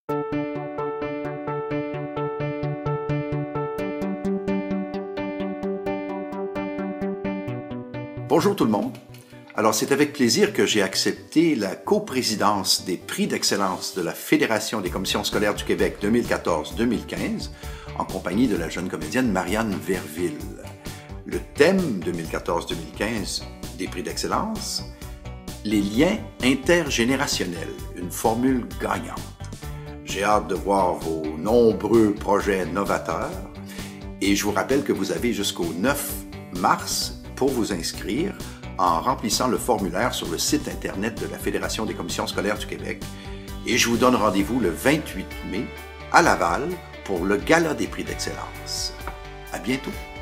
Bonjour tout le monde. Alors, c'est avec plaisir que j'ai accepté la coprésidence des prix d'excellence de la Fédération des commissions scolaires du Québec 2014-2015 en compagnie de la jeune comédienne Marianne Verville. Le thème 2014-2015 des prix d'excellence, les liens intergénérationnels, une formule gagnante. J'ai hâte de voir vos nombreux projets novateurs et je vous rappelle que vous avez jusqu'au 9 mars pour vous inscrire en remplissant le formulaire sur le site Internet de la Fédération des commissions scolaires du Québec. Et je vous donne rendez-vous le 28 mai à Laval pour le Gala des prix d'excellence. À bientôt!